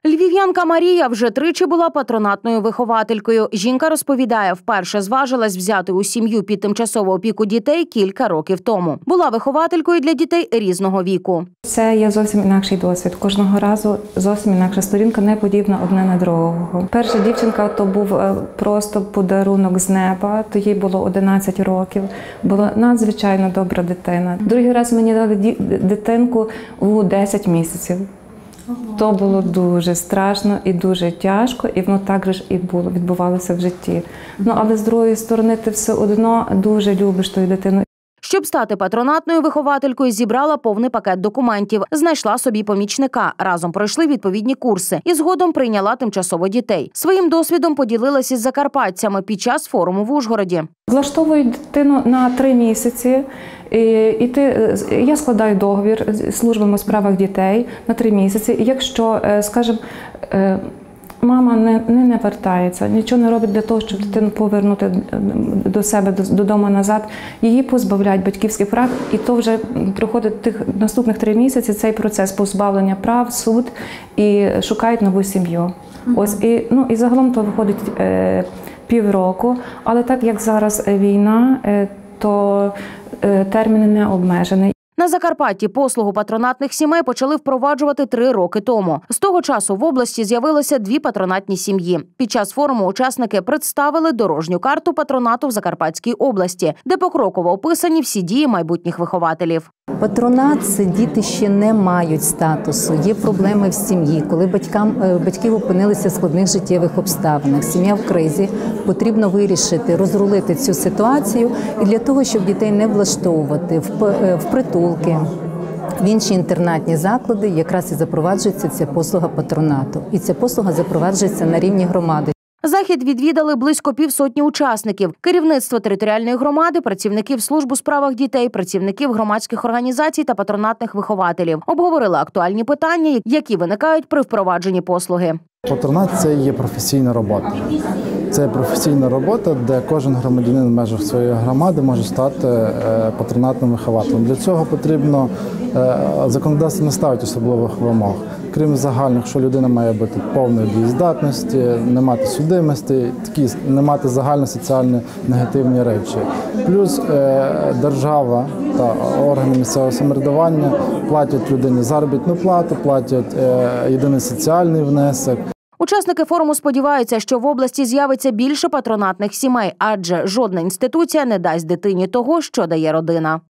Львів'янка Марія вже тричі була патронатною вихователькою. Жінка розповідає, вперше зважилась взяти у сім'ю під тимчасову опіку дітей кілька років тому. Була вихователькою для дітей різного віку. Це є зовсім інакший досвід. Кожного разу зовсім інакша сторінка, не подібна одне на другого. Перша дівчинка – то був просто подарунок з неба, то їй було 11 років. Була надзвичайно добра дитина. Другий раз мені дали дитинку у 10 місяців. То було дуже страшно і дуже тяжко, і воно так же ж і було, відбувалося в житті. Але з другої сторони ти все одно дуже любиш ту дитину. Щоб стати патронатною вихователькою, зібрала повний пакет документів, знайшла собі помічника, разом пройшли відповідні курси і згодом прийняла тимчасово дітей. Своїм досвідом поділилася із закарпатцями під час форуму в Ужгороді. Влаштовують дитину на 3 місяці, я складаю договір з службами у справах дітей на 3 місяці. І якщо, скажімо, мама не вертається, нічого не робить для того, щоб дитину повернути до себе, додому назад, її позбавляють батьківських прав, і то вже проходить тих наступних 3 місяці цей процес позбавлення прав, суд, і шукають нову сім'ю. І загалом то виходить півроку, але так як зараз війна, то термін не обмежений. На Закарпатті послугу патронатних сімей почали впроваджувати 3 роки тому. З того часу в області з'явилося 2 патронатні сім'ї. Під час форуму учасники представили дорожню карту патронату в Закарпатській області, де покроково описані всі дії майбутніх вихователів. Патронат – це діти ще не мають статусу, є проблеми в сім'ї. Коли батьки опинилися в складних життєвих обставинах, сім'я в кризі, потрібно вирішити, розрулити цю ситуацію. І для того, щоб дітей не влаштовувати в притулки, в інші інтернатні заклади, якраз і запроваджується ця послуга патронату. І ця послуга запроваджується на рівні громади. Захід відвідали близько півсотні учасників. Керівництво територіальної громади, працівників служб у справах дітей, працівників громадських організацій та патронатних вихователів. Обговорили актуальні питання, які виникають при впровадженні послуги. Патронат – це є професійна робота. Це професійна робота, де кожен громадянин в межах своєї громади може стати патронатним вихователем. Для цього потрібно, законодавство не ставить особливих вимог. Крім загальних, що людина має бути повної дієздатності, не мати судимості, не мати загальні соціальні негативні речі. Плюс держава та органи місцевого самоврядування платять людині заробітну плату, платять єдиний соціальний внесок. Учасники форуму сподіваються, що в області з'явиться більше патронатних сімей, адже жодна інституція не дасть дитині того, що дає родина.